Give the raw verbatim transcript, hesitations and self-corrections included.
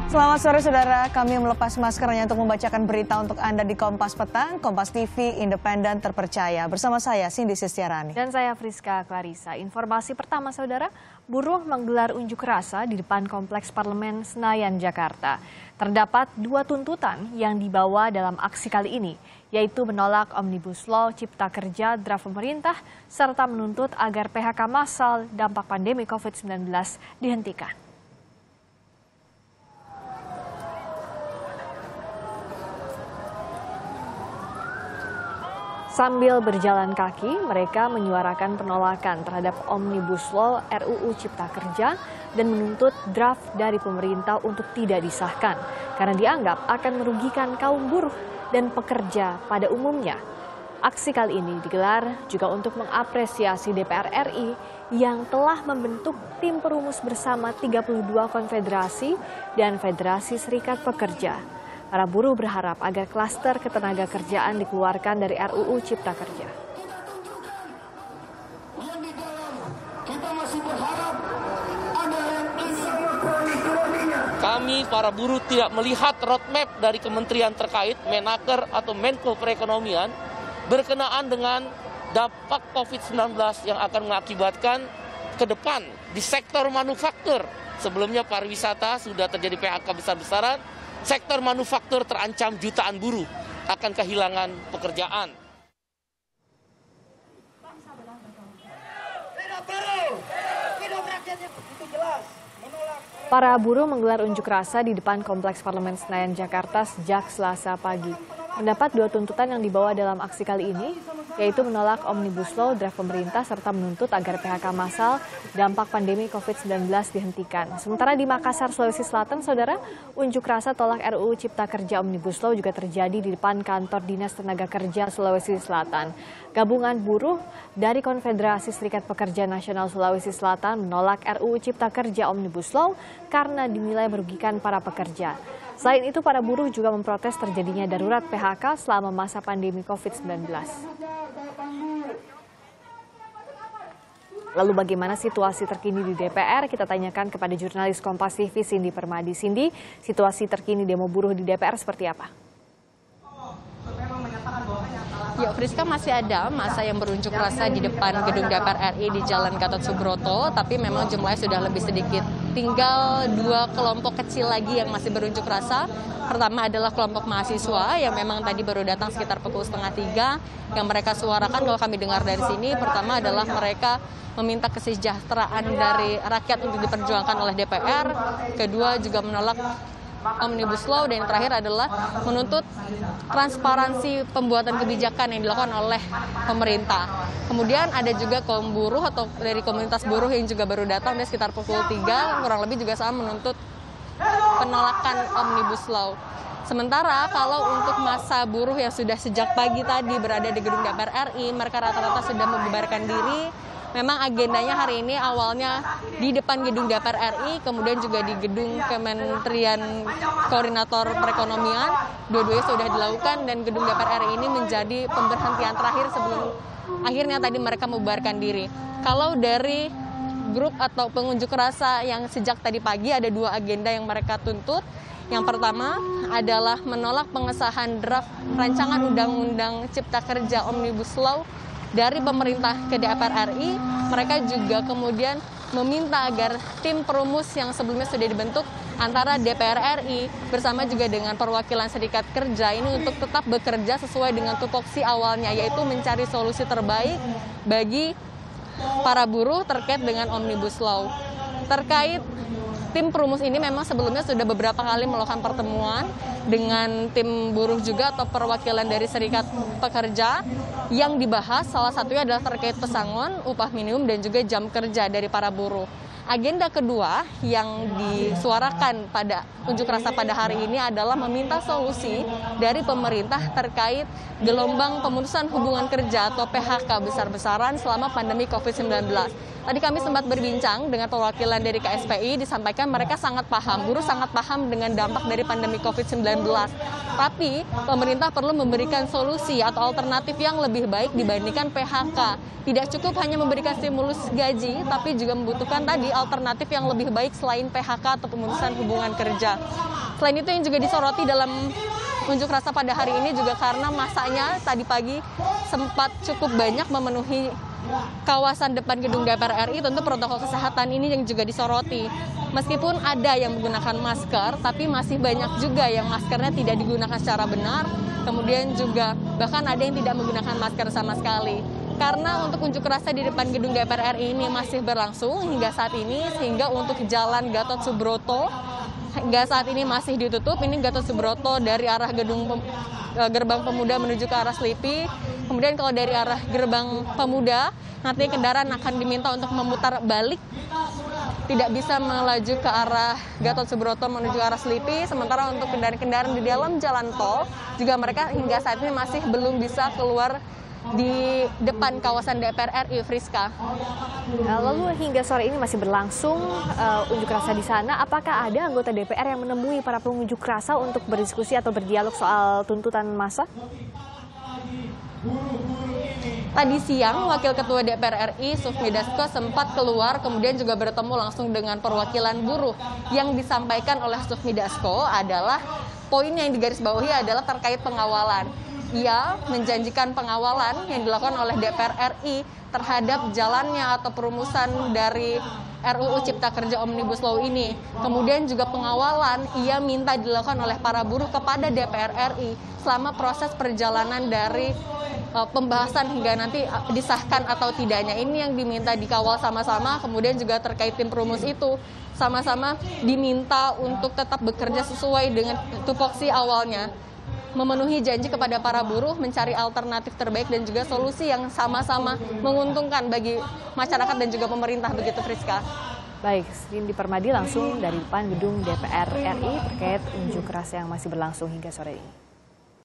Selamat sore saudara, kami melepas maskernya untuk membacakan berita untuk Anda di Kompas Petang, Kompas T V, independen, terpercaya. Bersama saya, Cindy Sistiarani. Dan saya Friska Clarissa. Informasi pertama saudara, buruh menggelar unjuk rasa di depan Kompleks Parlemen Senayan, Jakarta. Terdapat dua tuntutan yang dibawa dalam aksi kali ini, yaitu menolak Omnibus Law Cipta Kerja draft pemerintah, serta menuntut agar P H K massal dampak pandemi COVID sembilan belas dihentikan. Sambil berjalan kaki, mereka menyuarakan penolakan terhadap Omnibus Law R U U Cipta Kerja dan menuntut draft dari pemerintah untuk tidak disahkan karena dianggap akan merugikan kaum buruh dan pekerja pada umumnya. Aksi kali ini digelar juga untuk mengapresiasi D P R R I yang telah membentuk tim perumus bersama tiga puluh dua konfederasi dan Federasi Serikat Pekerja. Para buruh berharap agar klaster ketenaga kerjaan dikeluarkan dari R U U Cipta Kerja. Kami para buruh tidak melihat roadmap dari kementerian terkait, Menaker atau Menko Perekonomian, berkenaan dengan dampak COVID sembilan belas yang akan mengakibatkan ke depan di sektor manufaktur. Sebelumnya pariwisata sudah terjadi P H K besar-besaran. Sektor manufaktur terancam jutaan buruh akan kehilangan pekerjaan. Para buruh menggelar unjuk rasa di depan Kompleks Parlemen Senayan, Jakarta sejak Selasa pagi. Mendapat dua tuntutan yang dibawa dalam aksi kali ini, yaitu menolak Omnibus Law draft pemerintah serta menuntut agar P H K massal dampak pandemi COVID sembilan belas dihentikan. Sementara di Makassar, Sulawesi Selatan, saudara, unjuk rasa tolak R U U Cipta Kerja Omnibus Law juga terjadi di depan kantor Dinas Tenaga Kerja Sulawesi Selatan. Gabungan buruh dari Konfederasi Serikat Pekerja Nasional Sulawesi Selatan menolak R U U Cipta Kerja Omnibus Law karena dinilai merugikan para pekerja. Selain itu, para buruh juga memprotes terjadinya darurat P H K selama masa pandemi COVID sembilan belas. Lalu bagaimana situasi terkini di D P R? Kita tanyakan kepada jurnalis Kompas T V Cindy Permadi. Cindy, situasi terkini demo buruh di D P R seperti apa? Ya, Friska, masih ada masa yang berunjuk rasa di depan gedung D P R R I di Jalan Gatot Subroto, tapi memang jumlahnya sudah lebih sedikit. Tinggal dua kelompok kecil lagi yang masih berunjuk rasa. Pertama adalah kelompok mahasiswa yang memang tadi baru datang sekitar pukul setengah tiga. Yang mereka suarakan kalau kami dengar dari sini, pertama adalah mereka meminta kesejahteraan dari rakyat untuk diperjuangkan oleh D P R. Kedua juga menolak Omnibus Law, dan yang terakhir adalah menuntut transparansi pembuatan kebijakan yang dilakukan oleh pemerintah. Kemudian ada juga kaum buruh atau dari komunitas buruh yang juga baru datang di sekitar pukul tiga, kurang lebih juga sama menuntut penolakan Omnibus Law. Sementara kalau untuk massa buruh yang sudah sejak pagi tadi berada di gedung D P R R I, mereka rata-rata sudah membubarkan diri. Memang agendanya hari ini awalnya di depan gedung D P R R I, kemudian juga di gedung Kementerian Koordinator Perekonomian. Dua-duanya sudah dilakukan dan gedung D P R R I ini menjadi pemberhentian terakhir sebelum akhirnya tadi mereka membubarkan diri. Kalau dari grup atau pengunjuk rasa yang sejak tadi pagi ada dua agenda yang mereka tuntut. Yang pertama adalah menolak pengesahan draft rancangan Undang-Undang Cipta Kerja Omnibus Law dari pemerintah ke D P R R I. Mereka juga kemudian meminta agar tim perumus yang sebelumnya sudah dibentuk antara D P R R I bersama juga dengan perwakilan serikat kerja ini untuk tetap bekerja sesuai dengan tupoksi awalnya, yaitu mencari solusi terbaik bagi para buruh terkait dengan Omnibus Law. Terkait tim perumus ini memang sebelumnya sudah beberapa kali melakukan pertemuan dengan tim buruh juga atau perwakilan dari serikat pekerja. Yang dibahas salah satunya adalah terkait pesangon, upah minimum, dan juga jam kerja dari para buruh. Agenda kedua yang disuarakan pada unjuk rasa pada hari ini adalah meminta solusi dari pemerintah terkait gelombang pemutusan hubungan kerja atau P H K besar-besaran selama pandemi COVID sembilan belas. Tadi kami sempat berbincang dengan perwakilan dari K S P I, disampaikan mereka sangat paham, buruh sangat paham dengan dampak dari pandemi covid sembilan belas. Tapi pemerintah perlu memberikan solusi atau alternatif yang lebih baik dibandingkan P H K. Tidak cukup hanya memberikan stimulus gaji, tapi juga membutuhkan tadi alternatif yang lebih baik selain P H K atau pemutusan hubungan kerja. Selain itu yang juga disoroti dalam unjuk rasa pada hari ini juga karena masanya tadi pagi sempat cukup banyak memenuhi kawasan depan gedung D P R R I. Tentu protokol kesehatan ini yang juga disoroti. Meskipun ada yang menggunakan masker, tapi masih banyak juga yang maskernya tidak digunakan secara benar. Kemudian juga bahkan ada yang tidak menggunakan masker sama sekali. Karena untuk unjuk rasa di depan gedung D P R R I ini masih berlangsung hingga saat ini, sehingga untuk jalan Gatot Subroto hingga saat ini masih ditutup. Ini Gatot Subroto dari arah gedung Gerbang Pemuda menuju ke arah Slipi. Kemudian kalau dari arah Gerbang Pemuda, nanti kendaraan akan diminta untuk memutar balik, tidak bisa melaju ke arah Gatot Subroto menuju ke arah Slipi. Sementara untuk kendaraan-kendaraan di dalam jalan tol, juga mereka hingga saat ini masih belum bisa keluar di depan kawasan D P R R I, Friska. Lalu hingga sore ini masih berlangsung uh, unjuk rasa di sana. Apakah ada anggota D P R yang menemui para pengunjuk rasa untuk berdiskusi atau berdialog soal tuntutan massa? Tadi siang, Wakil Ketua D P R R I, Sufmi Dasko, sempat keluar, kemudian juga bertemu langsung dengan perwakilan buruh. Yang disampaikan oleh Sufmi Dasko adalah, poin yang digarisbawahi adalah terkait pengawalan. Ia menjanjikan pengawalan yang dilakukan oleh D P R R I terhadap jalannya atau perumusan dari R U U Cipta Kerja Omnibus Law ini. Kemudian juga pengawalan ia minta dilakukan oleh para buruh kepada D P R R I selama proses perjalanan dari uh, pembahasan hingga nanti disahkan atau tidaknya. Ini yang diminta dikawal sama-sama. Kemudian juga terkait tim perumus itu sama-sama diminta untuk tetap bekerja sesuai dengan tupoksi awalnya, memenuhi janji kepada para buruh, mencari alternatif terbaik dan juga solusi yang sama-sama menguntungkan bagi masyarakat dan juga pemerintah, begitu Friska. Baik, Cindy Permadi langsung dari depan gedung D P R R I terkait unjuk rasa yang masih berlangsung hingga sore ini.